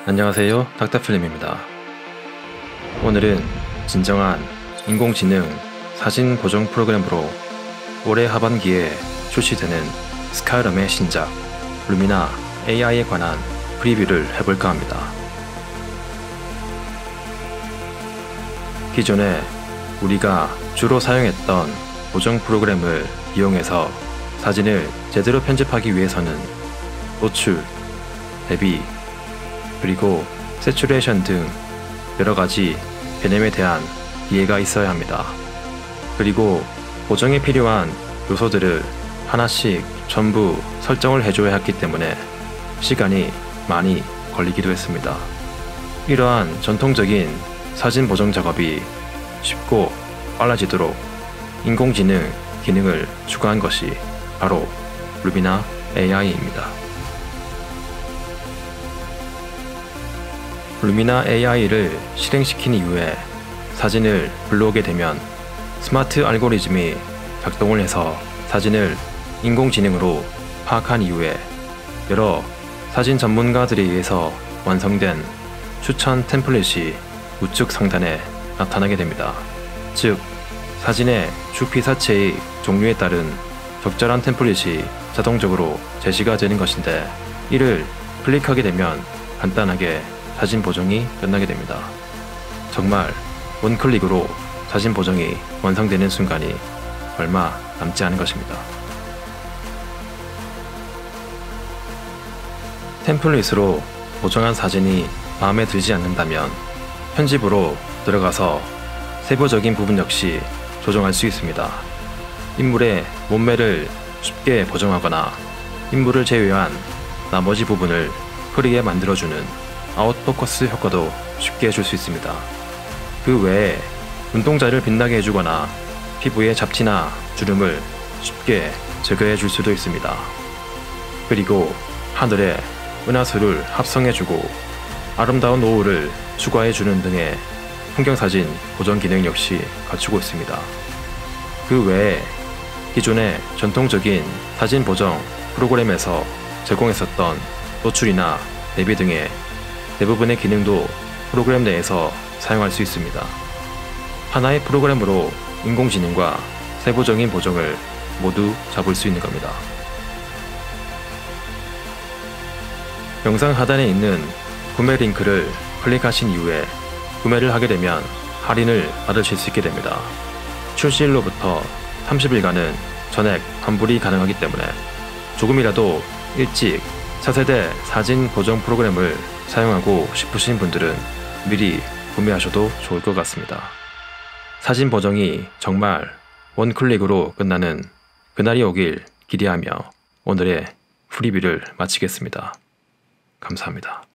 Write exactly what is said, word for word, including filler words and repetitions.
안녕하세요, 닥터필름입니다. 오늘은 진정한 인공지능 사진 보정 프로그램으로 올해 하반기에 출시되는 스카이럼의 신작 루미나 에이아이에 관한 프리뷰를 해볼까 합니다. 기존에 우리가 주로 사용했던 보정 프로그램을 이용해서 사진을 제대로 편집하기 위해서는 노출, 대비, 그리고 세츄레이션 등 여러가지 개념에 대한 이해가 있어야 합니다. 그리고 보정에 필요한 요소들을 하나씩 전부 설정을 해줘야 했기 때문에 시간이 많이 걸리기도 했습니다. 이러한 전통적인 사진 보정 작업이 쉽고 빨라지도록 인공지능 기능을 추가한 것이 바로 루미나 에이아이입니다. 루미나 에이아이를 실행시킨 이후에 사진을 불러오게 되면 스마트 알고리즘이 작동을 해서 사진을 인공지능으로 파악한 이후에 여러 사진 전문가들에 의해서 완성된 추천 템플릿이 우측 상단에 나타나게 됩니다. 즉, 사진의 주피사체의 종류에 따른 적절한 템플릿이 자동적으로 제시가 되는 것인데, 이를 클릭하게 되면 간단하게 사진 보정이 끝나게 됩니다. 정말 원클릭으로 사진 보정이 완성되는 순간이 얼마 남지 않은 것입니다. 템플릿으로 보정한 사진이 마음에 들지 않는다면 편집으로 들어가서 세부적인 부분 역시 조정할 수 있습니다. 인물의 몸매를 쉽게 보정하거나 인물을 제외한 나머지 부분을 흐리게 만들어주는 아웃포커스 효과도 쉽게 해줄 수 있습니다. 그 외에 눈동자를 빛나게 해주거나 피부의 잡티나 주름을 쉽게 제거해 줄 수도 있습니다. 그리고 하늘의 은하수를 합성해주고 아름다운 노을을 추가해주는 등의 풍경사진 보정 기능 역시 갖추고 있습니다. 그 외에 기존의 전통적인 사진 보정 프로그램에서 제공했었던 노출이나 대비 등의 대부분의 기능도 프로그램 내에서 사용할 수 있습니다. 하나의 프로그램으로 인공지능과 세부적인 보정을 모두 잡을 수 있는 겁니다. 영상 하단에 있는 구매 링크를 클릭하신 이후에 구매를 하게 되면 할인을 받으실 수 있게 됩니다. 출시일로부터 삼십 일간은 전액 환불이 가능하기 때문에 조금이라도 일찍 차세대 사진 보정 프로그램을 사용하고 싶으신 분들은 미리 구매하셔도 좋을 것 같습니다. 사진 보정이 정말 원클릭으로 끝나는 그날이 오길 기대하며 오늘의 프리뷰를 마치겠습니다. 감사합니다.